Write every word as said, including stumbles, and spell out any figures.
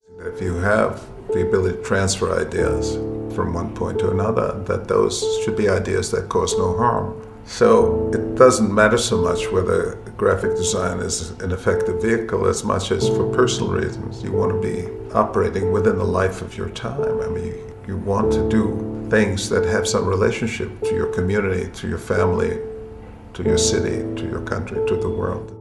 If you have the ability to transfer ideas from one point to another, that those should be ideas that cause no harm. So it doesn't matter so much whether graphic design is an effective vehicle as much as for personal reasons. You want to be operating within the life of your time. I mean, you, you want to do things that have some relationship to your community, to your family, to your city, to your country, to the world.